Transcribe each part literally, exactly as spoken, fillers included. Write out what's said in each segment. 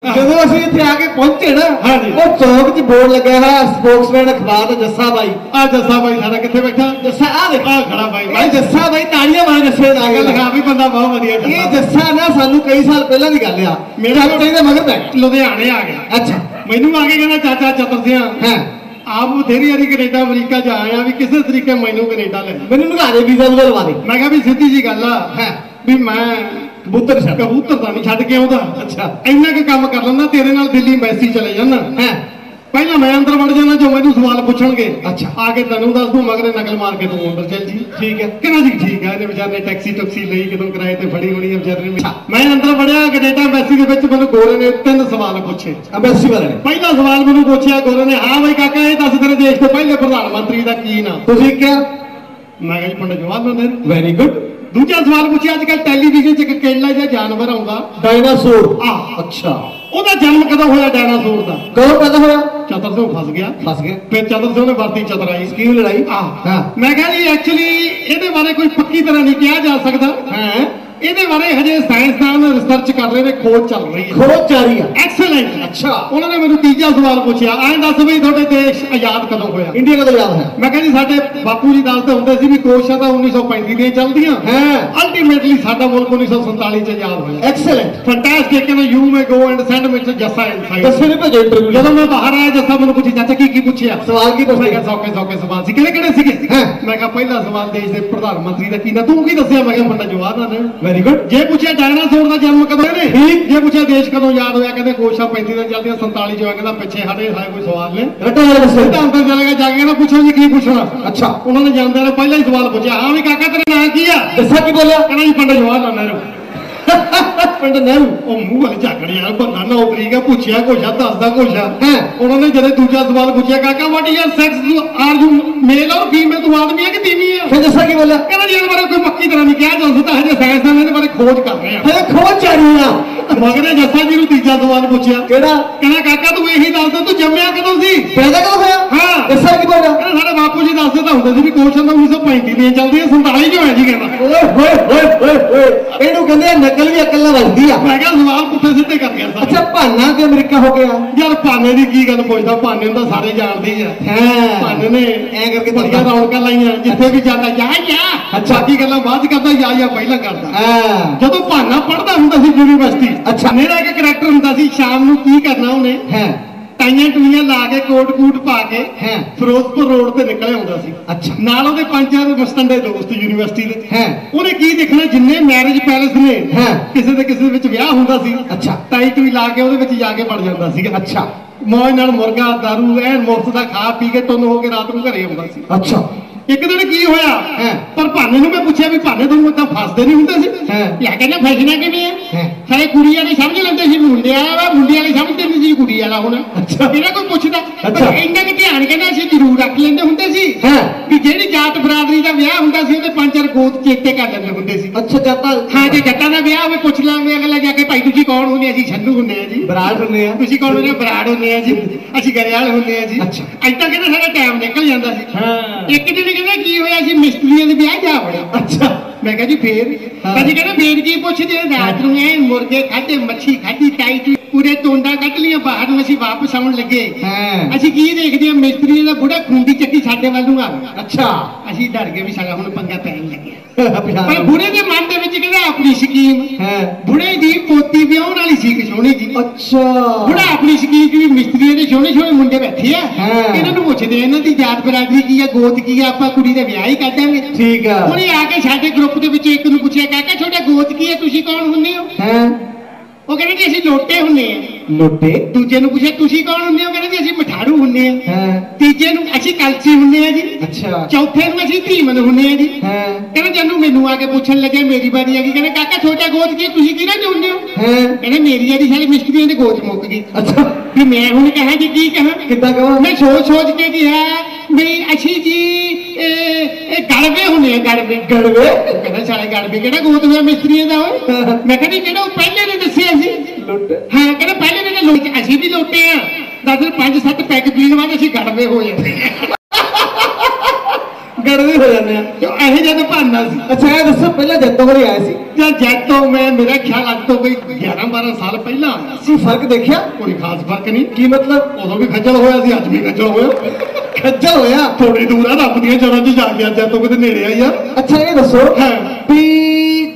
ਜਦੋਂ ਅਸੀਂ ਇੱਥੇ ਆ ਕੇ ਪਹੁੰਚੇ ਨਾ ਉਹ ਚੌਕ 'ਚ ਬੋਰਡ ਲੱਗਿਆ ਹੋਇਆ ਸਪੋਕਸਮੈਨ ਅਖਬਾਰ ਦਾ ਜੱਸਾ ਬਾਈ। ਆ ਜੱਸਾ ਬਾਈ ਸਾਡਾ ਕਿੱਥੇ ਬੈਠਾ? ਜੱਸਾ ਆ ਦੇਖ ਆ ਖੜਾ ਬਾਈ। ਭਾਈ ਜੱਸਾ ਬਾਈ ਤਾੜੀਆਂ ਮਾਰ ਜੱਸੇ ਦਾ ਗੱਲ ਲਿਖਾ ਵੀ ਬੰਦਾ ਬਹੁਤ ਵਧੀਆ। ਇਹ ਜੱਸਾ ਨਾ ਸਾਨੂੰ ਕਈ ਸਾਲ ਪਹਿਲਾਂ ਦੀ ਗੱਲ ਆ, ਮੇਰਾ ਬੇਟੇ ਦੇ ਮਗਰ ਪੈ ਲੁਧਿਆਣੇ ਆ ਗਿਆ। ਅੱਛਾ ਮੈਨੂੰ ਆ ਕੇ ਕਹਿੰਦਾ ਚਾਚਾ ਚਤਰ ਸਿਆ ਹਾਂ ਆਪ ਬਥੇਰੀ ਵਾਰੀ ਕੈਨੇਡਾ ਅਮਰੀਕਾ ਜਾ ਆਇਆ ਵੀ ਕਿਸੇ ਤਰੀਕੇ ਮੈਨੂੰ ਕੈਨੇਡਾ ਲੈ ਮੈਨੂੰ ਨਿਕਾ ਦੇ ਵੀਜ਼ਾ ਵੀ ਲਵਾ ਦੇ। ਮੈਂ ਕਿਹਾ ਵੀ ਸਿੱਧੀ ਜੀ ਗੱਲ ਆ ਹਾਂ ਵੀ ਮੈਂ ਕਬੂਤਰ ਛੱਡ ਕਬੂਤਰ ਤਾਂ ਨਹੀਂ ਛੱਡ ਕੇ ਆਉਂਦਾ। ਅੱਛਾ ਇੰਨਾ ਕੁ ਕੰਮ ਕਰ ਲੈਂਦਾ ਤੇਰੇ ਨਾਲ ਦਿੱਲੀ ਐਮਬੈਸੀ ਚਲੇ ਜਾਣਾ। ਹਾਂ ਪਹਿਲਾਂ ਮੈਂ ਅੰਦਰ ਵੜ ਜਾਣਾ ਜੋ ਮੈਨੂੰ ਸਵਾਲ ਪੁੱਛਣਗੇ। ਅੱਛਾ ਆ ਕੇ ਤੈਨੂੰ ਦੱਸ ਦੂੰ ਮਗਰੇ ਨਕਲ ਮਾਰ ਕੇ ਤੂੰ ਅੰਦਰ ਚੱਲ ਜੀ। ਠੀਕ ਹੈ ਕਿਹਨਾਂ ਜੀ ਠੀਕ ਹੈ ਇਹਨੇ ਵਿਚਾਰੇ ਨੇ ਟੈਕਸੀ ਟੈਕਸੀ ਲਈ ਕਿਦੋਂ ਕਿਰਾਏ ਤੇ ਫੜੀ ਹੋਣੀ ਹੈ ਵਿਚਾਰੇ ਨੇ। ਮੈਂ ਅੰਦਰ ਵੜਿਆ ਕੈਨੇਡਾ ਐਮਬੈਸੀ ਦੇ ਵਿੱਚ ਮੈਨੂੰ ਗੋਰੇ ਨੇ ਤਿੰਨ ਸਵਾਲ ਪੁੱਛੇ। ਐਮਬੈਸੀ ਵਾਲੇ ਨੇ ਪਹਿਲਾ ਸਵਾਲ ਮੈਨੂੰ ਪੁੱਛਿਆ ਗੋਰੇ ਨੇ, ਹਾਂ ਬਈ ਕਾਕਾ ਇਹ ਦੱਸ ਤੇਰੇ ਦੇਸ਼ ਦੇ ਪਹਿਲੇ ਪ੍ਰਧਾਨ ਮੰਤਰੀ ਦਾ ਕੀ ਨਾਮ? ਤੁਸੀਂ ਕਿਹਾ? ਮੈਂ ਕਿਹਾ ਜੀ ਪੰਡਿਤ ਜਵਾਹਰ ਲਾਲ ਨਹਿਰੂ। Very good. ਦੂਜਾ ਸਵਾਲ ਪੁੱਛਿਆ ਅੱਜ ਕੱਲ ਟੈਲੀਵਿਜ਼ਨ 'ਚ ਇੱਕ ਕੇਲਾ ਜਿਹਾ ਜਾਨਵਰ ਆਉਂਦਾ ਡਾਇਨਾਸੌਰ। ਆ ਅੱਛਾ ਉਹਦਾ ਜਨਮ ਕਦੋਂ ਹੋਇਆ ਡਾਇਨਾਸੌਰ ਦਾ? ਕਦੋਂ ਪੈਦਾ ਹੋਇਆ? ਚਤਰ ਸਿੰਘ ਫਸ ਗਿਆ ਫਸ ਗਿਆ ਫਿਰ ਚਤਰ ਸਿੰਘ ਨੇ ਵਰਤੀ ਚਤਰਾਈ ਕੀ ਲੜਾਈ? ਹਾਂ ਮੈਂ ਕਿਹਾ ਜੀ ਐਕਚੁਅਲੀ ਇਹਦੇ ਬਾਰੇ ਕੋਈ ਪੱਕੀ ਤਰ੍ਹਾਂ ਨਹੀਂ ਕਿਹਾ ਜਾ ਸਕਦਾ। ਹਾਂ ਇਹਦੇ ਬਾਰੇ ਹਜੇ ਸਾਇੰਸਦਾਨ ਰਿਸਰਚ ਕਰ ਰਹੇ ਨੇ, ਖੋਜ ਚੱਲ ਰਹੀ ਹੈ। ਖੋਜ ਜਾਰੀ ਆ। ਐਕਸਲੈਂਟ। ਅੱਛਾ ਉਹਨਾਂ ਨੇ ਮੈਨੂੰ ਤੀਜਾ ਸਵਾਲ ਪੁੱਛਿਆ, ਐਂ ਦੱਸ ਵੀ ਤੁਹਾਡੇ ਦੇਸ਼ ਆਜ਼ਾਦ ਕਦੋਂ ਹੋਇਆ? ਇੰਡੀਆ ਕਦੋਂ ਆਜ਼ਾਦ ਹੋਇਆ? ਮੈਂ ਕਿਹਾ ਜੀ ਸਾਡੇ ਬਾਪੂ ਜੀ ਦੱਸਦੇ ਹੁੰਦੇ ਸੀ ਵੀ ਕੋਸ਼ਿਸ਼ਾਂ ਤਾਂ ਉੱਨੀ ਸੌ ਪੈਂਤੀ ਦੀਆਂ ਚੱਲਦੀਆਂ ਹਾਂ ਅਲਟੀਮੇਟਲੀ ਸਾਡਾ ਮੁਲਕ ਉੱਨੀ ਸੌ ਸੰਤਾਲੀ 'ਚ ਆਜ਼ਾਦ ਹੋਇਆ। Excellent fantastic. ਕਹਿੰਦਾ you may go and send mister Jassa inside. ਦੱਸੇ ਨੇ ਭੇਜੋ ਇੰਟਰਵਿਊ। ਜਦੋਂ ਮੈਂ ਬਾਹਰ ਆਇਆ ਜੱਸਾ ਮੈਨੂੰ ਪੁੱਛੀ ਚਾਚਾ ਕੀ ਕੀ ਪੁੱਛਿਆ? ਸਵਾਲ ਕੀ ਮੈਂ ਪੁੱਛਿਆ? ਕਿਹਾ ਸੌਕੇ ਸੌਕੇ ਸਵਾਲ ਸੀ। ਕਿਹੜੇ ਕਿਹੜੇ ਸੀਗੇ? ਹਾਂ ਮੈਂ ਕਿਹਾ ਪਹਿਲਾ ਸਵਾਲ ਦੇਸ਼ ਦੇ ਪ੍ਰਧਾਨ ਮੰਤਰੀ ਦਾ ਕੀ ਨਾ, ਤੂੰ ਕੀ ਦੱਸਿਆ? ਮੈਂ ਕਿਹਾ ਪੰਡਿਤ ਜਵਾਹਰ ਲਾਲ ਨਹਿਰੂ। Very good. ਜੇ ਪੁੱਛਿਆ ਡਾਇਨਾਸੌਰ ਦਾ ਜਨਮ ਕਦੋਂ ਨੇ? ਠੀਕ। ਜੇ ਪੁੱਛਿਆ ਦੇਸ਼ ਕਦੋਂ ਆਜ਼ਾਦ ਹੋਇਆ? ਕਹਿੰਦੇ ਕੋਸ਼ਿਸ਼ਾਂ ਪੈਂਤੀ ਦੀਆਂ ਚੱਲਦੀਆਂ ਸੰਤਾਲੀ 'ਚ ਹੋਇਆ। ਕਹਿੰਦਾ ਪਿੱਛੇ ਸਾਡੇ ਸਾਰੇ ਕੋਈ ਸਵਾਲ ਨੇ ਰੱਟਾ ਵਾਲਾ ਦੱਸੇ। ਸਿੱਧਾ ਅੰਦਰ ਚਲੇ ਗਿਆ ਜਾ ਕੇ ਕਹਿੰਦਾ ਪੁੱਛੋ ਜੀ ਕੀ ਪੁੱਛਣਾ? ਅੱਛਾ ਉਹਨਾਂ ਨੇ ਜਾਂਦੇ ਨੇ ਪਹਿਲਾ ਹੀ ਸਵਾਲ ਪੁੱਛਿਆ, ਹਾਂ ਵੀ ਕਾਕਾ ਤੇਰਾ ਨਾਂ ਕੀ ਆ? ਦੱਸਾ ਕੀ ਬੋਲਿਆ? ਕਹਿੰਦਾ ਜੀ ਪੰਡਿਤ ਜਵਾਹਰ ਲਾਲ ਨਹਿਰੂ। ਪਿੰਡ ਨਹਿਰੂ। ਉਹ ਮੂੰਹ ਵਾਲੇ ਝਾਕੜ ਯਾਰ ਬੰਦਾ ਨੌਕਰੀ ਦਾ ਪੁੱਛਿਆ ਕੋਸ਼ਾ ਦੱਸਦਾ ਕੋਸ਼ਾ। ਹਾਂ ਉਹਨਾਂ ਨੇ ਜਦੋਂ ਦੂਜਾ ਸਵਾਲ ਪੁੱਛਿਆ ਕਾਕਾ what is your sex are you male or female, ਤੂੰ ਆਦਮੀ ਹੈ ਕਿ ਤੀਵੀਂ ਹੈ? ਫਿਰ ਦੱਸਾ ਕੀ ਬੋਲਿਆ? ਕਹਿੰਦਾ ਜੀ ਇਹਦੇ ਬਾਰੇ ਕੋਈ ਪੱਕੀ ਤਰ੍ਹਾਂ ਨਹੀਂ ਕਿਹਾ ਜਾ ਸਕਦਾ, ਹਜੇ ਸਾਇੰਸਦਾਨ ਇਹਦੇ ਬਾਰੇ ਖੋਜ ਕਰ ਰਹੇ ਆ। ਹੇ ਖੋਜ ਜਾਰੀ ਆ। ਮਗਰੇ ਜੱਸਾ ਜੀ ਨੂੰ ਤੀਜਾ ਸਵਾਲ ਪੁੱਛਿਆ। ਕਿਹੜਾ? ਕਹਿੰਦਾ ਕਾਕਾ ਤੂੰ ਇਹੀ ਦੱਸ ਦੇ ਤੂੰ ਜੰਮਿਆ ਕਦੋਂ ਸੀ? ਪੈਦਾ ਕਦੋਂ ਹੋਇਆ? ਹਾਂ ਦੱਸਾ ਕੀ ਬੋਲਿਆ? ਕਹਿੰਦਾ ਸਾਡੇ ਬਾਪੂ ਜੀ ਦੱਸਦੇ ਤਾਂ ਹੁੰਦੇ ਸੀ ਵੀ ਕੋਸ਼ਿਸ਼ਾਂ ਤਾਂ ਉੱਨੀ ਸੌ ਪੈਂਤੀ ਦੀਆਂ ਚੱਲਦੀਆਂ ਸੰਤਾਲੀ 'ਚ ਹੋਇਆ ਜੀ। ਕਹਿੰਦਾ ਓਏ ਹੋਏ ਹੋਏ ਹੋਏ ਹੋਏ ਇਹਨੂੰ ਕਹਿੰਦੇ ਆ ਨਕਲ ਵੀ ਅਕਲ ਨਾਲ ਵੱਜਦੀ ਆ। ਮੈਂ ਕਿਹਾ ਸਵਾਲ ਪੁੱਠੇ ਸਿੱਧੇ ਕਰ ਗਿਆ। ਅੱਛਾ ਭਾਨਾ ਤੇ ਅਮਰੀਕਾ ਹੋ ਗਿਆ ਯਾਰ ਭਾਨੇ ਦੀ ਕੀ ਗੱਲ ਪੁੱਛਦਾ? ਭਾਨੇ ਨੂੰ ਤਾਂ ਸਾਰੇ ਜਾਣਦੇ ਹੀ ਆ। ਹਾਂ ਭਾਨੇ ਨੇ ਐ ਕਰਕੇ ਬੜੀਆਂ ਰੌਣਕਾਂ ਲਾਈਆਂ ਜਿੱਥੇ ਵੀ ਜਾਂਦਾ ਜਾ ਜਾ। ਅੱਛਾ। ਬਾਕੀ ਗੱਲਾਂ ਬਾਅਦ 'ਚ ਕਰਦਾ, ਜਾ ਜਾ ਪਹਿਲਾਂ ਕਰਦਾ। ਹਾਂ ਜਦੋਂ ਭਾਨਾ ਪੜ੍ਹਦਾ ਹੁੰਦਾ ਸੀ ਯੂਨੀਵਰਸਿਟੀ, ਅੱਛਾ। ਮੇਰਾ ਇੱਕ ਕਰੈਕਟਰ ਹੁੰਦਾ ਸੀ, ਸ਼ਾਮ ਨੂੰ ਕੀ ਕਰਨਾ ਉਹਨੇ ਹਾਂ ਟਾਈਆਂ ਟੂਈਆਂ ਲਾ ਕੇ ਕੋਟ ਕੂਟ ਪਾ ਕੇ ਹਾਂ ਫਿਰੋਜ਼ਪੁਰ ਰੋਡ ਤੇ ਨਿਕਲੇ ਆਉਂਦਾ ਸੀ। ਅੱਛਾ ਨਾਲ ਉਹਦੇ ਪੰਜ ਚਾਰ ਮਸਤੰਡੇ ਦੋਸਤ ਯੂਨੀਵਰਸਿਟੀ ਦੇ। ਹਾਂ ਉਹਨੇ ਕੀ ਦੇਖਣਾ, ਜਿੰਨੇ ਮੈਰਿਜ ਪੈਲੇਸ ਨੇ ਹਾਂ ਕਿਸੇ ਦੇ ਕਿਸੇ ਵਿੱਚ ਵਿਆਹ ਹੁੰਦਾ ਸੀ, ਅੱਛਾ ਟਾਈ ਟੂਈ ਲਾ ਕੇ ਉਹਦੇ ਵਿੱਚ ਜਾ ਕੇ ਵੜ ਜਾਂਦਾ ਸੀਗਾ। ਅੱਛਾ ਮੌਜ ਨਾਲ ਮੁਰਗਾ ਦਾਰੂ ਐਨ ਮੁਫਤ ਦਾ ਖਾ ਪੀ ਕੇ ਟੁੰਨ ਹੋ ਕੇ ਰਾਤ ਨੂੰ ਘਰੇ ਆਉਂਦਾ ਸੀ। ਅੱਛਾ ਇੱਕ ਦਿਨ ਕੀ ਹੋਇਆ, ਹਾਂ ਪਰ ਭਾਨੇ ਨੂੰ ਮੈਂ ਪੁੱਛਿਆ ਵੀ ਭਾਨੇ ਤੁਹਾਨੂੰ ਏਦਾਂ ਫਸਦੇ ਨਹੀਂ ਹੁੰਦੇ ਸੀ? ਹਾਂ ਯਾ ਕਹਿੰਦਾ ਫੈਸ਼ਨਾ ਕਿਵੇਂ ਆ? ਹਾਂ ਸਾਰੇ ਕੁੜੀਆਂ ਨੇ ਸਮਝ ਲੈਂਦੇ ਸੀ ਮੁੰਡੇ ਵਾਲਾ ਵਾ, ਮੁੰਡੇ ਵਾਲੇ ਸਮਝਦੇ ਨਹੀਂ ਸੀ ਕੁੜੀ ਵਾਲਾ। ਹੁਣ ਅੱਛਾ। ਇਹਦਾ ਕੋਈ ਪੁੱਛਦਾ ਅੱਛਾ। ਇੰਨਾ ਕਿ ਧਿਆਨ ਕਹਿੰਦਾ ਅਸੀਂ ਜ਼ਰੂਰ ਰੱਖ ਲੈਂਦੇ ਹੁੰਦੇ ਸੀ ਹਾਂ ਵੀ ਜਿਹੜੀ ਜਾਟ ਬਰਾਦਰੀ ਦਾ ਵਿਆਹ ਹੁੰਦਾ ਸੀ ਉਹਦੇ ਪੰਜ ਚਾਰ ਗੋਤ ਚੇਤੇ ਕਰ ਲੈਂਦੇ ਹੁੰਦੇ ਸੀ। ਅੱਛਾ ਜਾਤਾ ਹਾਂ ਜੇ ਜੱਟਾਂ ਦਾ ਵਿਆਹ ਹੋਵੇ ਪੁੱਛ ਲਾਂਗੇ ਅਗਲਾ ਜਾ ਕੇ, ਭਾਈ ਤੁਸੀਂ ਕੌਣ ਹੁੰਦੇ? ਅਸੀਂ ਛੰਨੂ ਹੁੰਦੇ ਆ ਜੀ। ਬਰਾੜ ਹੁੰਦੇ ਆ। ਤੁਸੀਂ ਕੌਣ ਹੁੰਦੇ? ਬਰਾੜ ਹੁੰਦੇ ਆ ਜੀ। ਅਸੀਂ ਗਰੇਵਾਲ ਹੁੰਦੇ ਆ ਜੀ। ਅੱਛਾ। ਏਦਾਂ ਕਹਿੰਦਾ ਸਾਡਾ ਟਾਈਮ ਨਿਕਲ ਜਾਂਦਾ ਸੀ। ਹਾਂ ਇੱਕ ਦਿਨ ਕਹਿੰਦਾ ਕੀ ਹੋਇਆ ਸੀ, ਮਿਸਤਰੀਆਂ ਦੇ ਵਿਆਹ ਜਾ ਵੜਿਆ। ਅੱਛਾ ਮੈਂ ਕਿਹਾ ਜੀ ਫੇਰ? ਕਦੀ ਕਹਿੰਦਾ ਫੇਰ ਕੀ ਪੁੱਛਦੇ? ਰਾਤ ਨੂੰ ਐ ਮੁਰਗੇ ਖਾਧੇ, ਮੱਛੀ ਖਾਧੀ, ਟਾਈ ਟੂਈ ਪੂਰੇ ਤੋਂਡਾ ਕੱਢ ਲੀਆਂ, ਬਾਹਰ ਨੂੰ ਅਸੀਂ ਵਾਪਸ ਆਉਣ ਲੱਗੇ। ਹਾਂ ਅਸੀਂ ਕੀ ਦੇਖਦੇ ਆ, ਮਿਸਤਰੀ ਦਾ ਬੁੜਾ ਖੁੰਡੀ ਚੱਕੀ ਸਾਡੇ ਵੱਲ ਨੂੰ ਆ ਗਿਆ। ਅੱਛਾ ਅਸੀਂ ਡਰ ਗਏ ਵੀ ਸਾਡਾ ਹੁਣ ਪੰਗਾ ਪੈਣ ਲੱਗਿਆ। ਪਰ ਪਛਾਣ ਬੁੜੇ ਦੇ ਮਨ ਦੇ ਵਿੱਚ ਕਹਿੰਦਾ ਆਪਣੀ ਸਕੀਮ। ਹਾਂ ਬੁੜੇ ਦੀ ਪੋਤੀ ਵਿਆਹਣ ਵਾਲੀ ਸੀ ਇੱਕ ਸੋਹਣੀ ਜੀ। ਅੱਛਾ ਬੁੜਾ ਆਪਣੀ ਸਕੀਮ ਚ ਵੀ ਮਿਸਤਰੀਆਂ ਦੇ ਸੋਹਣੇ ਸੋਹਣੇ ਮੁੰਡੇ ਬੈਠੇ ਆ, ਹਾਂ। ਇਹਨਾਂ ਨੂੰ ਪੁੱਛਦੇ ਇਹਨਾਂ ਦੀ ਜਾਤ ਬਰਾਦਰੀ ਕੀ ਆ, ਗੋਤ ਕੀ ਆ, ਆਪਾਂ ਕੁੜੀ ਦਾ ਵਿਆਹ ਹੀ ਕਰ ਦਾਂਗੇ। ਠੀਕ ਆ। ਉਹਨੇ ਆ ਕੇ ਸਾਡੇ ਗਰੁੱਪ ਦੇ ਵਿੱਚ ਇੱਕ ਨੂੰ ਪੁੱਛਿਆ, ਕਾਕਾ ਤੁਹਾਡਾ ਗੋਤ ਕੀ ਹੈ, ਤੁਸੀਂ ਕੌਣ ਹੁੰਦੇ ਹੋ? ਹਾਂ ਉਹ ਕਹਿੰਦੇ ਜੀ ਅਸੀਂ ਲੋਟੇ ਹੁੰਦੇ ਆ। ਲੋਟੇ। ਦੂਜੇ ਨੂੰ ਪੁੱਛਿਆ ਤੁਸੀਂ ਕੌਣ ਹੁੰਦੇ ਹੋ? ਕਹਿੰਦੇ ਜੀ ਅਸੀਂ ਮਠਾਰੂ ਹੁੰਦੇ ਆ। ਹਾਂ ਤੀਜੇ ਨੂੰ ਅਸੀਂ ਕਲਚੀ ਹੁੰਦੇ ਆ ਜੀ। ਅੱਛਾ ਚੌਥੇ ਨੂੰ ਅਸੀਂ ਧੀਮਨ ਹੁੰਦੇ ਆ ਜੀ। ਹਾਂ ਕਹਿੰਦੇ ਜਨੂੰ ਮੈਨੂੰ ਆ ਕੇ ਪੁੱਛਣ ਲੱਗੇ, ਮੇਰੀ ਵਾਰੀ ਆ ਗਈ, ਕਹਿੰਦੇ ਕਾਕਾ ਤੁਹਾਡਾ ਗੋਤ ਕੀ, ਤੁਸੀਂ ਕਿਹਨਾਂ ਚ ਹੁੰਦੇ ਹੋ? ਹਾਂ ਕਹਿੰਦੇ ਮੇਰੀ ਵਾਰੀ ਸਾਰੇ ਮਿਸਤਰੀਆਂ ਦੇ ਗੋਤ ਮੁੱਕ ਗਈ। ਅੱਛਾ ਵੀ ਮੈਂ ਹੁਣ ਕਹਾਂ ਜੀ ਕੀ ਕਹਾਂ? ਕਿੱਦਾਂ ਕਹਾਂ? ਮੈਂ ਸੋਚ ਸੋਚ ਕੇ ਕਿਹਾ ਵੀ ਅਸੀਂ ਜੀ ਇਹ ਗੜਵੇ ਹੁੰਦੇ ਆ। ਗੜਵੇ ਗੜਵੇ। ਕਹਿੰਦਾ ਸਾਰੇ ਗੜਵੇ ਕਿਹੜਾ ਗੋਤ ਹੋਇਆ ਮਿਸਤਰੀਆਂ ਦਾ ਹੋਏ? ਮੈਂ ਕਹਿੰਦੀ ਜਿਹੜਾ ਉਹ ਪਹਿਲੇ ਨੇ ਦੱਸਿਆ ਸੀ। ਲੋਟੇ। ਹਾਂ ਕਹਿੰਦਾ ਪਹਿਲੇ ਨੇ ਲੋਟ, ਅਸੀਂ ਵੀ ਲੋਟੇ ਆ। ਦਸ ਪੰਜ ਸੱਤ ਪੈਗ ਪੀਣ ਬਾਅਦ ਅਸੀਂ ਗੜਵੇ ਹੋ ਜਾਂਦੇ। ਸਾਈਡ ਦੇ ਹੋ ਜਾਂਦੇ ਆ। ਇਹੋ ਜਿਹਾ ਤਾਂ ਭਾਨਾ ਸੀ। ਅੱਛਾ ਇਹ ਦੱਸੋ ਪਹਿਲਾਂ ਜੱਤੋਂ ਵਾਲੇ ਆਏ ਸੀ ਜਾਂ ਜੈਤੋਂ ਮੈਂ ਮੇਰਾ ਖਿਆਲ ਅੱਜ ਤੋਂ ਕੋਈ ਗਿਆਰਾਂ ਬਾਰਾਂ ਸਾਲ ਪਹਿਲਾਂ ਆਇਆ ਸੀ। ਸੀ ਫਰਕ ਦੇਖਿਆ? ਕੋਈ ਖਾਸ ਫਰਕ ਨਹੀਂ। ਕੀ ਮਤਲਬ? ਉਦੋਂ ਵੀ ਖੱਜਲ ਹੋਇਆ ਸੀ, ਅੱਜ ਵੀ ਖੱਜਲ ਹੋਇਆ। ਖੱਜਲ ਹੋਇਆ? ਥੋੜੀ ਦੂਰ ਆ, ਰੱਬ ਦੀਆਂ ਜੜ੍ਹਾਂ 'ਚ ਜਾ ਗਿਆ, ਜੈਤੋਂ ਕਿਤੇ ਨੇੜੇ ਆ ਯਾਰ। ਅੱਛਾ ਇਹ ਦੱਸੋ ਹਾਂ ਵੀ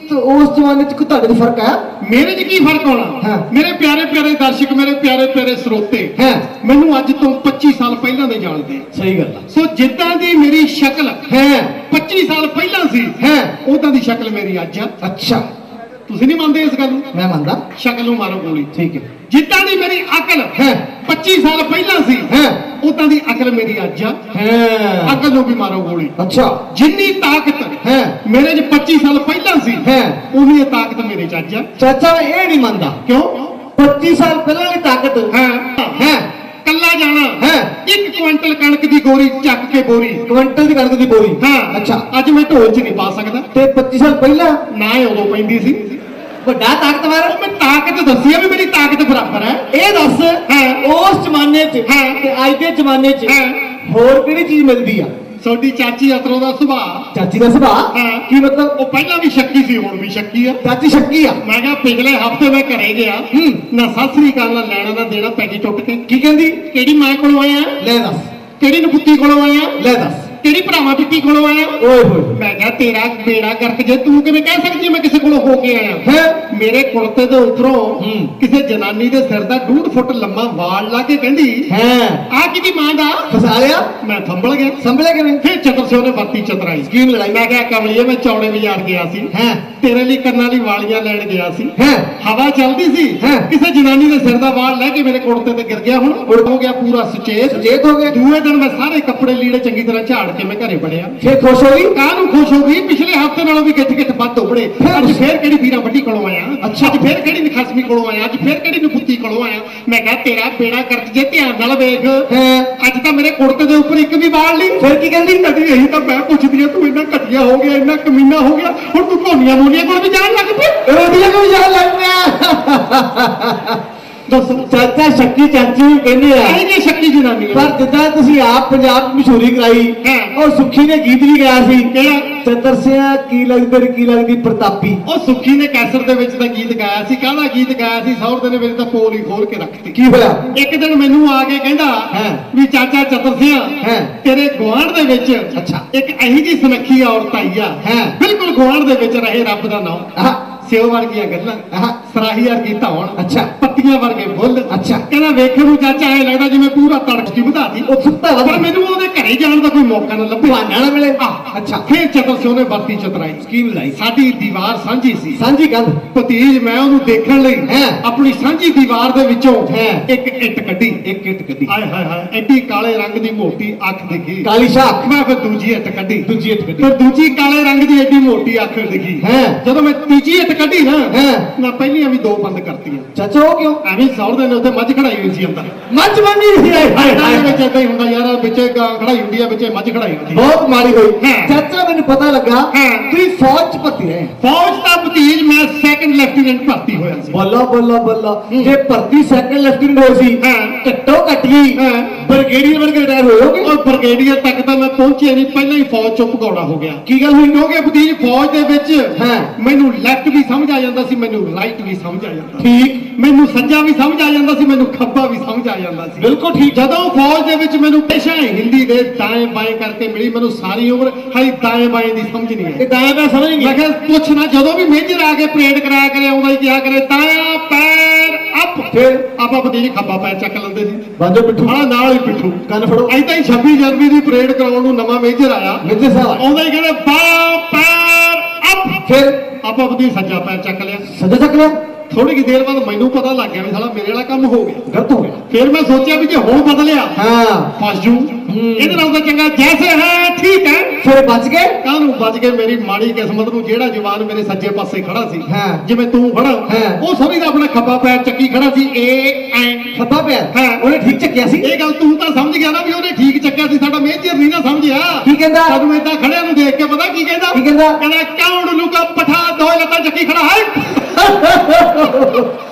ਉਸ ਜ਼ਮਾਨੇ 'ਚ ਕੋਈ ਤੁਹਾਡੇ ਦਾ ਫਰਕ ਆਇਆ? ਮੇਰੇ 'ਚ ਕੀ ਫਰਕ ਹਾਂ। ਹੋਣਾ? ਮੇਰੇ ਪਿਆਰੇ ਪਿਆਰੇ ਦਰਸ਼ਕ, ਮੇਰੇ ਪਿਆਰੇ ਪਿਆਰੇ ਸਰੋਤੇ ਹਾਂ ਮੈਨੂੰ ਅੱਜ ਤੋਂ ਪੱਚੀ ਸਾਲ ਪਹਿਲਾਂ ਦੇ ਜਾਣਦੇ ਆ। ਸਹੀ ਗੱਲ ਆ। ਸੋ ਜਿੱਦਾਂ ਦੀ ਮੇਰੀ ਸ਼ਕਲ ਹੈ ਪੱਚੀ ਸਾਲ ਪਹਿਲਾਂ ਸੀ, ਹੈ ਉਦਾਂ ਦੀ ਸ਼ਕਲ ਮੇਰੀ ਅੱਜ ਆ। ਅੱਛਾ ਤੁਸੀਂ ਨਹੀਂ ਮੰਨਦੇ ਇਸ ਗੱਲ ਨੂੰ? ਮੈਂ ਮੰਨਦਾ। ਸ਼ਕਲ ਨੂੰ ਮਾਰੋ ਗੋਲੀ। ਠੀਕ ਹੈ। ਜਿੱਦਾਂ ਦੀ ਮੇਰੀ ਅਕਲ ਹੈ ਪੱਚੀ ਸਾਲ ਪਹਿਲਾਂ ਸੀ, ਹੈ ਉਦਾਂ ਦੀ ਅਕਲ ਮੇਰੀ ਅੱਜ ਆ। ਹੈ ਅਕਲ ਨੂੰ ਵੀ ਮਾਰੋ ਗੋਲੀ। ਅੱਛਾ ਜਿੰਨੀ ਤਾਕਤ ਹੈ ਮੇਰੇ 'ਚ ਪੱਚੀ ਸਾਲ ਪਹਿਲਾਂ ਸੀ, ਹੈ ਉਨੀ ਤਾਕਤ ਮੇਰੇ 'ਚ ਅੱਜ ਆ। ਚਾਚਾ ਮੈਂ ਇਹ ਨਹੀਂ ਮੰਨਦਾ। ਕਿਉਂ? ਪੱਚੀ ਸਾਲ ਪਹਿਲਾਂ ਦੀ ਤਾਕਤ ਹੈ ਹੈ ਕੱਲਾ ਜਾਣਾ ਹੈ ਇੱਕ ਕੁਇੰਟਲ ਕਣਕ ਦੀ ਗੋਰੀ ਚੱਕ ਕੇ ਬੋਰੀ। ਕੁਇੰਟਲ ਦੀ ਕਣਕ ਦੀ ਬੋਰੀ। ਹਾਂ ਅੱਛਾ ਅੱਜ ਮੈਂ ਢੋਲ 'ਚ ਨਹੀਂ ਪਾ ਸਕਦਾ, ਤੇ ਪੱਚੀ ਸਾਲ ਪਹਿਲਾਂ ਨਾ ਇਹ ਉਦੋਂ ਪੈਂਦੀ ਸੀ। ਵੱਡਾ ਤਾਕਤਵਰ। ਉਹ ਮੈਂ ਤਾਕਤ ਦੱਸੀ ਆ ਵੀ ਮੇਰੀ ਤਾਕਤ ਬਰਾਬਰ ਹੈ। ਇਹ ਦੱਸ ਹਾਂ। ਉਸ ਜ਼ਮਾਨੇ 'ਚ ਹਾਂ। ਤੇ ਅੱਜ ਦੇ ਜ਼ਮਾਨੇ 'ਚ ਹਾਂ। ਹੋਰ ਕਿਹੜੀ ਚੀਜ਼ ਮਿਲਦੀ ਆ? ਤੁਹਾਡੀ ਚਾਚੀ ਅਤਰੋਂ ਦਾ ਸੁਭਾਅ। ਚਾਚੀ ਦਾ ਸੁਭਾਅ ਹਾਂ। ਕੀ ਮਤਲਬ? ਉਹ ਪਹਿਲਾਂ ਵੀ ਸ਼ੱਕੀ ਸੀ, ਹੁਣ ਵੀ ਸ਼ੱਕੀ ਆ। ਚਾਚੀ ਸ਼ੱਕੀ ਆ? ਮੈਂ ਕਿਹਾ ਪਿਛਲੇ ਹਫਤੇ ਮੈਂ ਘਰੇ ਗਿਆ, ਹੂੰ ਨਾ ਸਤਿ ਸ੍ਰੀ ਅਕਾਲ ਨਾ ਲੈਣਾ ਨਾ ਦੇਣਾ, ਪੈ ਗਈ ਟੁੱਟ ਕੇ। ਕੀ ਕਹਿੰਦੀ? ਕਿਹੜੀ ਮਾਂ ਕੋਲੋਂ ਆਇਆ? ਲੈ ਦੱਸ। ਕਿਹੜੀ ਨਪੁੱਤੀ ਕੋਲੋਂ ਆਇਆ? ਲੈ ਦੱਸ। ਕਿਹੜੀ ਭਰਾਵਾਂ ਪਿੱਟੀ ਕੋਲੋਂ ਆਇਆ? ਓਏ ਹੋਏ ਮੈਂ ਕਿਹਾ ਤੇਰਾ ਬੇੜਾ ਗਰਕ, ਜੇ ਤੂੰ ਕਿਵੇਂ ਕਹਿ ਸਕਦੀ ਹੈ ਮੈਂ ਕਿਸੇ ਕੋਲੋਂ ਹੋ ਕੇ ਆਇਆ? ਹੈ ਮੇਰੇ ਕੁੜਤੇ ਦੇ ਉੱਪਰੋਂ ਹੂੰ। ਕਿਸੇ ਜਨਾਨੀ ਦੇ ਸਿਰ ਦਾ ਡੂਢ ਫੁੱਟ ਲੰਮਾ ਵਾਲ ਲਾ ਕੇ ਕਹਿੰਦੀ, ਹੈ ਆ ਕਿਹਦੀ ਮਾਂ ਦਾ? ਫਸਾ ਲਿਆ? ਮੈਂ ਫੰਬਲ ਗਿਆ। ਸੰਭਲਿਆ ਕਿਵੇਂ? ਫਿਰ ਚਤਰ ਸਿਓ ਨੇ ਬਾਤੀ ਚਤਰਾਈ। ਸਕੀਮ ਲੜਾਈ। ਮੈਂ ਕਿਹਾ ਕਮਲੀਏ ਮੈਂ ਚੌੜੇ ਬਾਜ਼ਾਰ ਗਿਆ ਸੀ, ਹੈ ਤੇਰੇ ਲਈ ਕੰਨਾਂ ਲਈ ਵਾਲੀਆਂ ਲੈਣ ਗਿਆ ਸੀ। ਹੈ ਹਵਾ ਚੱਲਦੀ ਸੀ, ਹਾਂ। ਕਿਸੇ ਜਨਾਨੀ ਦੇ ਸਿਰ ਦਾ ਵਾਲ ਲੈ ਕੇ ਮੇਰੇ ਕੁੜਤੇ ਤੇ ਗਿਰ ਗਿਆ। ਹੁਣ ਉੜ ਹੋ ਗਿਆ ਪੂਰਾ ਸੁਚੇਤ। ਸੁਚੇਤ ਹੋ ਗਿਆ। ਦੂਏ ਦਿਨ ਮੈਂ ਸਾਰੇ ਕੱਪੜੇ ਲੀੜੇ ਚੰਗੀ ਤਰ੍ਹਾਂ ਝਾੜ ਕੇ ਮੈਂ ਘਰੇ ਵੜਿਆ। ਫੇਰ ਖੁਸ਼ ਹੋ ਗਈ? ਕਾਹਨੂੰ ਖੁਸ਼ ਹੋ ਗਈ? ਪਿਛਲੇ ਹਫਤੇ ਨਾਲੋਂ ਵੀ ਗਿੱਠ ਗਿੱਠ ਵੱਧ ਉਬੜੇ। ਅੱਜ ਫੇਰ ਕਿਹੜੀ ਵੀਰਾ ਵੱਡੀ ਕੋਲੋਂ ਆਇਆ? ਅੱਛਾ। ਅੱਜ ਫੇਰ ਕਿਹੜੀ ਨਖਸਮੀ ਕੋਲੋਂ ਆਇਆ? ਅੱਜ ਫੇਰ ਕਿਹੜੀ ਨਪੁੱਤੀ ਕੋਲੋਂ ਆਇਆ? ਮੈਂ ਕਿਹਾ ਤੇਰਾ ਬੇੜਾ ਕਰਕ, ਜੇ ਧਿਆਨ ਨਾਲ ਵੇਖ, ਹੈ ਅੱਜ ਤਾਂ ਮੇਰੇ ਕੁੜਤੇ ਦੇ ਉੱਪਰ ਇੱਕ ਵੀ ਵਾਲ ਨਹੀਂ। ਫਿਰ ਕੀ ਕਹਿੰਦੀ? ਕਦੀ ਇਹੀ ਤਾਂ ਮੈਂ ਪੁੱਛਦੀ ਆ, ਤੂੰ ਇੰਨਾ ਘਟੀਆ ਹੋ ਗਿਆ, ਇੰਨਾ ਕਮੀਨਾ ਹੋ ਗਿਆ, ਹੁਣ ਤੂੰ ਧੋਨੀਆਂ ਮੋਨੀਆਂ ਕੋਲ ਵੀ ਜਾਣ ਲੱਗ ਪਈ। ਰੋਟੀਆਂ ਨੂੰ ਜਾਣ ਲੱਗ ਪਿਆ। ਦੱਸੋ ਚਾਚਾ ਸ਼ੱਕੀ ਚਾਚੀ ਨੂੰ ਕਹਿੰਦੇ ਆ, ਇਹ ਜੇ ਸ਼ੱਕੀ ਜਨਾਨੀ ਹੈ। ਪਰ ਜਿੱਦਾਂ ਤੁਸੀਂ ਆਪ ਪੰਜਾਬ 'ਚ ਮਸ਼ਹੂਰੀ ਕਰਾਈ ਹਾਂ। ਔਰ ਸੁੱਖੀ ਨੇ ਗੀਤ ਵੀ ਗਾਇਆ ਸੀ, ਕਿਹੜਾ? ਚਤਰਸਿਆ ਕੀ ਲੱਗਦੇ ਕੀ ਲੱਗਦੀ ਪ੍ਰਤਾਪੀ। ਉਹ ਸੁੱਖੀ ਨੇ ਕੈਸਰ ਦੇ ਵਿੱਚ ਤਾਂ ਗੀਤ ਗਾਇਆ ਸੀ। ਕਾਹਦਾ ਗੀਤ ਗਾਇਆ ਸੀ? ਸੌਰ ਦੇ ਨੇ ਮੇਰੇ ਤਾਂ ਪੋਲ ਹੀ ਖੋਲ ਕੇ ਰੱਖਤੀ। ਕੀ ਹੋਇਆ? ਇੱਕ ਦਿਨ ਮੈਨੂੰ ਆ ਕੇ ਕਹਿੰਦਾ ਹਾਂ। ਵੀ ਚਾਚਾ ਚਤਰਸਿਆ, ਹਾਂ। ਤੇਰੇ ਗੁਆਂਢ ਦੇ ਵਿੱਚ ਅੱਛਾ। ਇੱਕ ਇਹੀ ਜੀ ਸੁਨੱਖੀ ਔਰਤ ਆਈ ਆ, ਹਾਂ। ਬਿਲਕੁਲ ਗੁਆਂਢ ਦੇ ਵਿੱਚ ਰਹੇ, ਰੱਬ ਦਾ ਨਾਮ, ਆਹ ਸਿਓ ਵਰਗੀਆਂ ਗੱਲਾਂ, ਆਹ ਸਰਾਹੀ ਵਰਗੀ ਧੌਣ, ਅੱਛਾ। ਪੱਤੀਆਂ ਵਰਗੇ ਫੁੱਲ। ਅੱਛਾ। ਕਹਿੰਦਾ ਵੇਖਣ ਨੂੰ ਚਾਚਾ ਐ ਲੱਗਦਾ ਜਿਵੇਂ ਪੂਰਾ ਤੜਕ ਦੀ ਵਧਾਤੀ। ਉਹ ਸੁੱਤਾ ਵਾ ਪਰ ਮੈਨੂੰ ਉਹਦੇ ਘਰੇ ਜਾਣ ਦਾ ਕੋਈ ਮੌਕਾ ਨਾ ਲੱਭਿਆ। ਬਹਾਨਾ ਨਾ ਮਿਲੇ। ਆਹ, ਅੱਛਾ। ਫਿਰ ਚਤਰ ਸਿਓ ਨੇ ਬਾਤੀ ਚਤਰਾਈ। ਸਕੀਮ ਲਾਈ। ਸਾਡੀ ਦੀਵਾਰ ਸਾਂਝੀ ਸੀ। ਸਾਂਝੀ ਗੱਲ। ਭਤੀਜ ਮੈਂ ਉਹਨੂੰ ਦੇਖਣ ਲਈ ਹਾਂ। ਆਪਣੀ ਸਾਂਝੀ ਦੀਵਾਰ ਦੇ ਵਿੱਚੋਂ ਹਾਂ। ਇੱਕ ਇੱਟ ਕੱਢੀ। ਇੱਕ ਇੱਟ ਕੱਢੀ। ਆਏ ਹਾਏ ਹਾਏ, ਐਡੀ ਕਾਲੇ ਰੰਗ ਦੀ ਮੋਟੀ ਅੱਖ ਦਿਖੀ। ਕਾਲੀ ਸ਼ਾਖ। ਮੈਂ ਫਿਰ ਦੂਜੀ ਇੱਟ ਕੱਢੀ। ਦੂਜੀ ਇੱਟ ਕੱਢੀ। ਫਿਰ ਦੂਜੀ ਕਾਲੇ ਰੰਗ ਦੀ ਐਡੀ ਮੋਟੀ ਅੱਖ ਦਿਖੀ। ਹਾਂ। ਜਦੋਂ ਮੈਂ ਤੀਜੀ ਇੱਟ ਕੱਢੀ ਨਾ, ਹਾਂ। ਮੈਂ ਪਹਿਲੀਆਂ ਵੀ ਦੋ ਬੰਦ ਕਰਤੀਆਂ। ਚਾਚਾ ਉਹ ਕਿਉਂ? ਐਵੇਂ ਸੌਰਦੇ ਨੇ ਉੱਥੇ ਮੱਝ ਖੜਾਈ ਹੋਈ ਸੀ ਅੰਦਰ। ਮੱਝ ਬੰਨੀ ਸੀ। ਹਾਏ ਹਾਏ ਇਹਦੇ ਹਾਏ। ਵਿੱਚ ਏਦਾਂ ਹੀ ਹੁੰਦਾ ਯਾਰ, ਵਿੱਚੇ ਗਾਂ ਖੜਾਈ ਹੁੰਦੀ ਆ, ਵਿੱਚੇ ਮੱਝ ਖੜਾਈ ਹੁੰਦੀ ਆ। ਬਹੁਤ ਮਾੜੀ ਹੋਈ। ਹਾਂ। ਚਾਚਾ ਮੈਨੂੰ ਪਤਾ ਲੱਗਾ ਹਾਂ। ਤੁਸੀਂ ਫੌਜ 'ਚ ਭਰਤੀ ਰਹੇ। ਫੌਜ ਦਾ ਭਤੀਜ ਮੈਂ ਸੈਕੰਡ ਲੈਫਟੀਨੈਂਟ ਭਰਤੀ ਹੋਇਆ ਸੀ। ਬੱਲਾ ਬੱਲਾ ਬੱਲਾ। ਹੂੰ। ਜੇ ਭਰਤੀ ਸੈਕੰਡ ਲੈਫਟੀਨੈਂਟ ਹੋਈ ਸੀ, ਹਾਂ। ਘੱਟੋ ਘੱਟ ਹੀ ਹਾਂ। ਬ੍ਰਿਗੇਡੀਅਰ ਵਰਗੇ ਰਿਟਾਇਰ ਹੋਏ ਹੋਗੇ। ਔਰ ਬ੍ਰਿਗੇਡੀਅਰ ਤੱਕ ਤਾਂ ਮੈਂ ਪਹੁੰਚਿਆ ਨਹੀਂ, ਪਹਿਲਾਂ ਹੀ ਫੌਜ ਚੋਂ ਭਗੌੜਾ ਹੋ ਗਿਆ। ਕੀ ਗੱਲ ਹੋਈ? ਕਿਉਂਕਿ ਭਤੀਜ ਫੌਜ ਦੇ ਵਿੱਚ ਹਾਂ। ਮੈਨੂੰ ਲੈਫਟ ਵੀ ਸਮਝ ਆ ਜਾਂਦਾ ਸੀ, ਮੈਨੂੰ ਰਾਈਟ ਵੀ ਸਮਝ ਆ ਜਾਂਦਾ ਸੀ, ਠੀਕ। ਮੈਨੂੰ ਸੱਜਾ ਵੀ ਸਮਝ ਆ ਜਾਂਦਾ ਸੀ, ਮੈਨੂੰ ਖੱਬਾ ਵੀ ਸਮਝ ਆ ਜਾਂਦਾ ਸੀ। ਬਿਲਕੁਲ ਠੀਕ। ਜਦੋਂ ਫੌਜ ਦੇ ਵਿੱਚ ਮੈਨੂੰ ਪੇਸ਼ਾ ਹਿੰਦੀ ਦੇ ਦਾएं ਬਾएं ਕਰਕੇ ਮਿਲੀ, ਮੈਨੂੰ ਸਾਰੀ ਉਮਰ ਹਾਈ ਦਾएं ਬਾएं ਦੀ ਸਮਝ ਨਹੀਂ ਆਈ। ਇਹ ਦਾਇਆ ਮੈਂ ਸਮਝ ਨਹੀਂ। ਮੈਂ ਕਿਹਾ ਪੁੱਛਣਾ, ਜਦੋਂ ਵੀ ਮੇਜਰ ਆ ਕੇ ਪਰੇਡ ਕਰਾਇਆ ਕਰੇ, ਆਉਂਦਾ ਹੀ ਕਿਹਾ ਕਰੇ ਦਾਇਆ ਪੈਰ ਅਪ। ਫਿਰ ਆਪਾਂ ਭਤੀਜ ਖੱਬਾ ਪੈਰ ਚੱਕ ਲੈਂਦੇ ਸੀ। ਬਾਜੋ ਪਿੱਠੂ। ਹਾਂ, ਨਾਲ ਹੀ ਪਿੱਠੂ। ਕੰਨ ਫੜੋ। ਏਦਾਂ ਹੀ ਛੱਬੀ ਜਨਵਰੀ ਦੀ ਪਰੇਡ ਕਰਾਉਣ ਨੂੰ ਨਵਾਂ ਮੇਜਰ ਆਇਆ, ਮਿੱਤੇ ਸਾਹਿਬ ਆਉਂਦਾ ਹੀ ਕਹਿੰਦਾ ਬਾਇਆ ਪੈਰ ਅਪ। ਫਿਰ ਆਪਾਂ ਭਤੀਜ ਸੱਜਾ ਪੈਰ ਚੱਕ ਲਿਆ। ਸੱਜਾ ਚੱਕ ਲਿਆ। ਥੋੜੀ ਜਿਹੀ ਦੇਰ ਬਾਅਦ ਮੈਨੂੰ ਪਤਾ ਲੱਗ ਗਿਆ ਵੀ ਸਾਲਾ ਮੇਰੇ ਵਾਲਾ ਕੰਮ ਹੋ ਗਿਆ। ਗਲਤ ਹੋ ਗਿਆ। ਫਿਰ ਮੈਂ ਸੋਚਿਆ ਵੀ ਜੇ ਹੁਣ ਬਦਲਿਆ ਹਾਂ। ਫਸ ਜੂ। ਇਹਦੇ ਨਾਲ ਤਾਂ ਚੰਗਾ ਜੈਸੇ ਹੈ ਠੀਕ ਹੈ। ਫਿਰ ਬਚ ਗਏ। ਕਾਹਨੂੰ ਬਚ ਕੇ? ਮੇਰੀ ਮਾੜੀ ਕਿਸਮਤ ਨੂੰ ਜਿਹੜਾ ਜਵਾਨ ਮੇਰੇ ਸੱਜੇ ਪਾਸੇ ਖੜਾ ਸੀ, ਹਾਂ। ਜਿਵੇਂ ਤੂੰ ਖੜਾ, ਹਾਂ। ਉਹ ਸਭੀ ਦਾ ਆਪਣਾ ਖੱਬਾ ਪੈਰ ਚੱਕੀ ਖੜਾ ਸੀ। ਇਹ ਐ ਖੱਬਾ ਪਿਆ। ਹਾਂ। ਉਹਨੇ ਠੀਕ ਚੱਕਿਆ ਸੀ। ਇਹ ਗੱਲ ਤੂੰ ਤਾਂ ਸਮਝ ਗਿਆ ਨਾ ਵੀ ਉਹਨੇ ਠੀਕ ਚੱਕਿਆ ਸੀ, ਸਾਡਾ ਮੇਜਰ ਨਹੀਂ ਨਾ ਸਮਝਿਆ। ਕੀ ਕਹਿੰਦਾ? ਸਾਨੂੰ ਏਦਾਂ ਖੜਿਆਂ ਨੂੰ ਦੇਖ ਕੇ ਪਤਾ ਕੀ ਕਹਿੰਦਾ? ਕੀ ਕਹਿੰਦਾ? ਕਹਿੰਦਾ ਕੌਣ ਲੁਕਾ ਪਠਾ ਦੋ ਲੱਤਾਂ ਚੱਕੀ ਖੜਾ ਹੈ।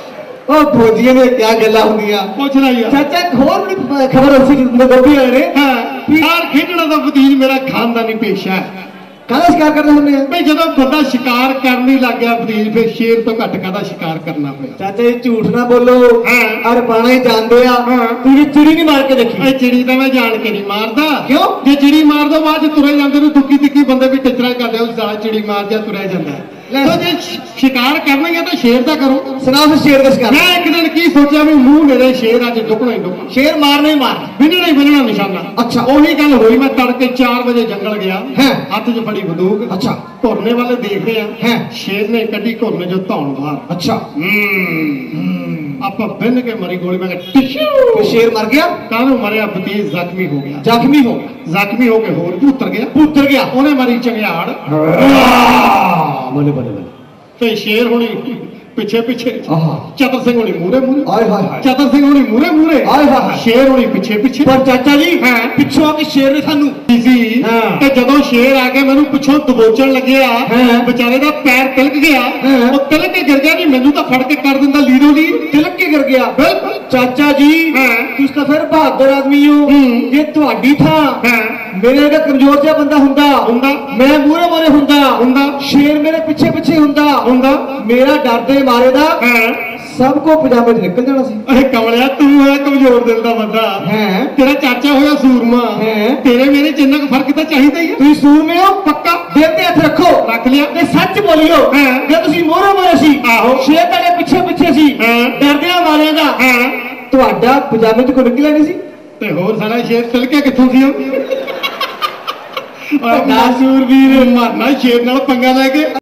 ਉਹ ਫੌਜੀਆਂ ਦੀਆਂ ਕਿਆ ਗੱਲਾਂ ਹੁੰਦੀਆਂ। ਪੁੱਛਣਾ ਯਾਰ ਚਾਚਾ ਇੱਕ ਹੋਰ ਵੀ ਖਬਰ ਅਸੀਂ ਗੋਭੀ ਵਾਲੇ ਨੇ ਹਾਂ ਯਾਰ ਖੇਡਣਾ ਦਾ ਭਤੀਜ ਮੇਰਾ ਖਾਨਦਾਨੀ ਪੇਸ਼ਾ ਹੈ। ਕਾਹਦਾ ਸ਼ਿਕਾਰ ਕਰਦੇ ਹੁੰਦੇ ਆ? ਬਈ ਜਦੋਂ ਬੰਦਾ ਸ਼ਿਕਾਰ ਕਰਨ ਹੀ ਲੱਗ ਗਿਆ ਭਤੀਜ ਫਿਰ ਸ਼ੇਰ ਤੋਂ ਘੱਟ ਕਾਹਦਾ ਸ਼ਿਕਾਰ ਕਰਨਾ ਪਿਆ। ਚਾਚਾ ਇਹ ਝੂਠ ਨਾ ਬੋਲੋ। ਹਾਂ। ਅਰ ਪਾਣਾ ਹੀ ਜਾਂਦੇ ਆ। ਹਾਂ। ਤੁਸੀਂ ਚਿੜੀ ਨਹੀਂ ਮਾਰ ਕੇ ਦੇਖੀ? ਇਹ ਚਿੜੀ ਤਾਂ ਮੈਂ ਜਾਣ ਕੇ ਨਹੀਂ ਮਾਰਦਾ। ਕਿਉਂ? ਜੇ ਚਿੜੀ ਮਾਰ ਦੋ ਬਾਅਦ ਚ ਤੁਰੇ ਜਾਂਦੇ ਨੂੰ ਦੁੱਕੀ ਤਿੱਕੀ ਬੰਦੇ ਵੀ ਟਿਚਰਾ ਕਰਦੇ ਉਸ ਸਾਲਾ ਚਿੜੀ ਮਾਰ ਜਾ ਤੁਰਿਆ ਜਾਂਦਾ। ਤੋ ਜੇ ਸ਼ਿ- ਸ਼ਿਕਾਰ ਕਰਨਾ ਹੈ ਤਾਂ ਸ਼ੇਰ ਦਾ ਕਰੋ। ਸੁਣਾ ਫਿਰ ਸ਼ੇਰ ਦਾ ਸ਼ਿਕਾਰ। ਮੈਂ ਇੱਕ ਦਿਨ ਕੀ ਸੋਚਿਆ ਵੀ ਮੂੰਹ ਮੇਰੇ ਸ਼ੇਰ ਅੱਜ ਡੁੱਕਣਾ ਹੀ ਡੁੱਕਣਾ। ਸ਼ੇਰ ਮਾਰਨਾ ਹੀ ਮਾਰਨਾ। ਬਿਨਣਾ ਹੀ ਬਿਨਣਾ ਨਿਸ਼ਾਨਾ। ਅੱਛਾ। ਉਹੀ ਗੱਲ ਹੋਈ ਮੈਂ ਤੜਕੇ ਚਾਰ ਵਜੇ ਜੰਗਲ ਗਿਆ। ਹੈਂ। ਹੱਥ 'ਚ ਫੜੀ ਬੰਦੂਕ। ਅੱਛਾ। ਘੁਰਨੇ ਵਾਲੇ ਦੇਖ ਰਹੇ ਆ। ਹੈਂ। ਸ਼ੇਰ ਨੇ ਕੱਢੀ ਘੁਰਨੇ ਜੋ ਧੌਣ ਬਾਹਰ। ਅੱਛਾ। ਹੂੰ ਆਪਾਂ ਬਿੰਨ ਕੇ ਮਰੀ ਗੋਲੀ। ਮੈਂ ਕਿਹਾ ਟਿਸ਼ੂ ਤੇ ਸ਼ੇਰ ਮਰ ਗਿਆ? ਕਾਹਨੂੰ ਮਰਿਆ ਭਤੀਜ ਜ਼ਖਮੀ ਹੋ ਗਿਆ। ਜ਼ਖਮੀ ਹੋ ਗਿਆ। ਜ਼ਖਮੀ ਹੋ ਕੇ ਹੋਰ ਵੀ ਉਤਰ ਗਿਆ। ਪੁੱਤਰ ਗਿਆ। ਉਹਨੇ ਮਾਰੀ ਚੰਗਿਆੜ ਬੋਲੇ ਬੋਲੇ ਬੋਲੇ। ਤੇ ਸ਼ੇਰ ਹੁਣੀ ਪਿੱਛੇ ਪਿੱਛੇ ਆਹਾ। ਚਤਰ ਸਿੰਘ ਹੁਣੀ ਮੂਰੇ ਮੂਰੇ। ਆਏ ਹਾਏ ਹਾਏ। ਚਤਰ ਸਿੰਘ ਹੁਣੀ ਮੂਰੇ ਮੂਰੇ। ਆਏ ਹਾਏ ਹਾਏ। ਸ਼ੇਰ ਹੁਣੀ ਪਿੱਛੇ ਪਿੱਛੇ। ਪਰ ਚਾਚਾ ਜੀ ਹਾਂ। ਪਿੱਛੋਂ ਆ ਕੇ ਸ਼ੇਰ ਨੇ ਸਾਨੂੰ ਸੀ ਹਾਂ। ਤੇ ਜਦੋਂ ਸ਼ੇਰ ਆ ਕੇ ਮੈਨੂੰ ਪਿੱਛੋਂ ਦਬੋਚਣ ਲੱਗਿਆ ਹਾਂ। ਵਿਚਾਰੇ ਦਾ ਪੈਰ ਤਿਲਕ ਗਿਆ। ਹਾਂ। ਉਹ ਤਿਲਕ ਕੇ ਗਿਰ ਗਿਆ ਜੀ ਮੈਨੂੰ ਤਾਂ ਫੜ ਕੇ ਕਰ ਦਿੰਦਾ ਲੀਰੋ ਲੀ। ਤਿਲਕ ਕੇ ਗਿਰ ਗਿਆ। ਬਿਲਕੁਲ। ਚਾਚਾ ਜੀ ਹਾਂ। ਤੁਸੀਂ ਤਾਂ ਫਿਰ ਬਹਾਦਰ ਆਦਮੀ ਹੋ। ਹੂੰ। ਜੇ ਤੁਹਾਡੀ ਥਾਂ ਹਾਂ ਮੇਰੇ ਵਰਗਾ ਕਮਜ਼ੋਰ ਜਿਹਾ ਬੰਦਾ ਹੁੰਦਾ ਹੁੰਦਾ ਮੈਂ ਮੂਹਰੇ ਮੂਹਰੇ ਹੁੰਦਾ ਹੁੰਦਾ ਸ਼ੇਰ ਮੇਰੇ ਪਿੱਛੇ ਪਿੱਛੇ ਹੁੰਦਾ ਹੁੰਦਾ ਮੇਰਾ ਡਰਦੇ ਮਾਰੇ ਦਾ ਹਾਂ ਸਭ ਕੋ ਪਜਾਮੇ 'ਚ ਨਿਕਲ ਜਾਣਾ ਸੀ। ਇਹ ਕਮਲਿਆ ਤੂੰ ਹੋਇਆ ਕਮਜ਼ੋਰ ਦਿਲ ਦਾ ਬੰਦਾ। ਹੈ ਤੇਰਾ ਚਾਚਾ ਹੋਇਆ ਸੂਰਮਾ। ਹੈਂ। ਤੇਰੇ ਮੇਰੇ ਚ ਇੰਨਾ ਕੁ ਫਰਕ ਤਾਂ ਚਾਹੀਦਾ ਹੀ ਹੈ। ਤੁਸੀਂ ਸੂਰਮੇ ਹੋ ਪੱਕਾ ਦਿਲ ਤੇ ਹੱਥ ਰੱਖੋ ਰੱਖ ਲਿਆ। ਤੇ ਸੱਚ ਬੋਲਿਓ ਹਾਂ। ਜੇ ਤੁਸੀਂ ਮੋਹਰੇ ਮੋਹਰੇ ਸੀ ਆਹੋ। ਸ਼ੇਰ ਤੁਹਾਡੇ ਪਿੱਛੇ ਪਿੱਛੇ ਸੀ ਹਾਂ। ਡਰਦਿਆਂ ਮਾਰਿਆਂ ਦਾ ਹਾਂ ਤੁਹਾਡਾ ਪਜਾਮੇ 'ਚ ਕੋਈ ਨਿਕਲਿਆ ਨਹੀਂ ਸੀ। ਤੇ ਹੋਰ ਸਾਡਾ ਸ਼ੇਰ ਤਿਲਕਿਆ ਕਿੱਥੋਂ ਸੀ ਉਹ? ਵੱਡਾ ਸੂਰਬੀਰ ਮਰਨਾ ਸ਼ੇਰ ਨਾਲ ਪੰਗਾ ਲੈ ਕੇ।